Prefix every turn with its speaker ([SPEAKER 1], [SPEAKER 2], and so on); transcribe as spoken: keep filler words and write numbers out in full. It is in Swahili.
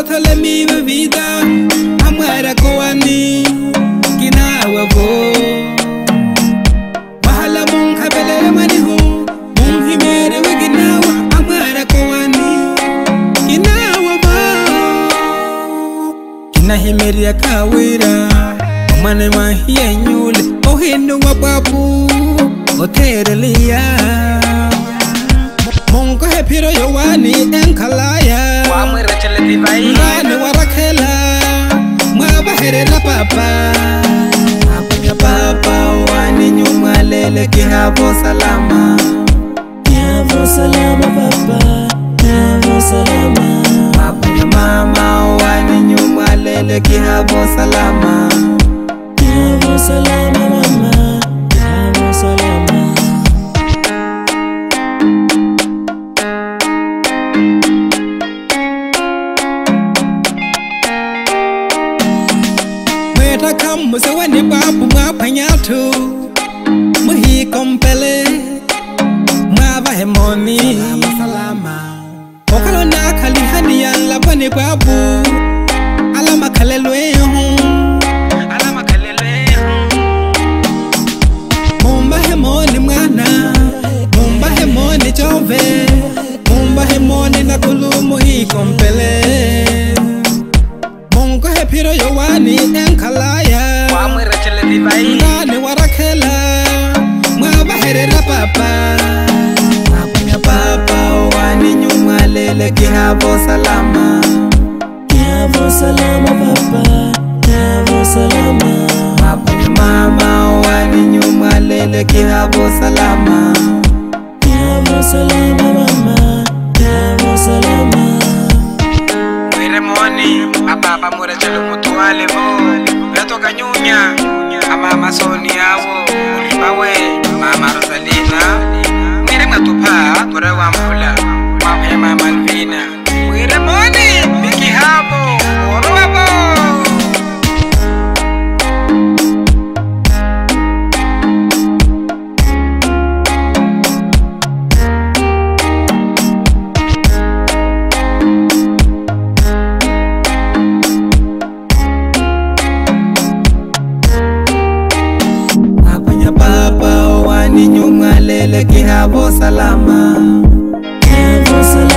[SPEAKER 1] tole mi vida amara koani kinawa vo bahala mun khabele mani hu mun hi mere we ginawa amara koani kinawa vo kinahi mere akawira mane ma hiyenyule ohinu wa babu oterelia Mongo hepiro yowani enkalaya Wamwira chele divai Ngane warakela Mwabaherela papa Apunya papa wani nyuma lele kihavo salama Kihavo salama papa Kihavo salama Apunya mama wani nyuma lele kihavo salama Kihavo salama mama Kihavo salama Come so when you babu ma panyatu muhi kompele ma ba hemoni salama okalo na khali hania la bane babu alama khalelwe hu alama khalelwe mumba hemoni mwana mumba hemoni chove mumba hemoni na kulu muhi kompele Mongo hepiro yowani enkalaya Wamwira chele divai Ngane warakela Mwabaherela papa Apunya papa wani nyuma lele kihavo salama Kihavo salama papa Kihavo salama Apunya mama wani nyuma lele kihavo salama Kihavo salama mama Kihavo salama Papa mura chelo mutuale vo Yato kanyunya Ama masoni awo Ulipawe Mama Rosalina Mwire matupa Tura wa mpula Mama ya mama Alvina Mwire moni Miki habo Oro wabo Nyuma lele kihavo salama Kihavo salama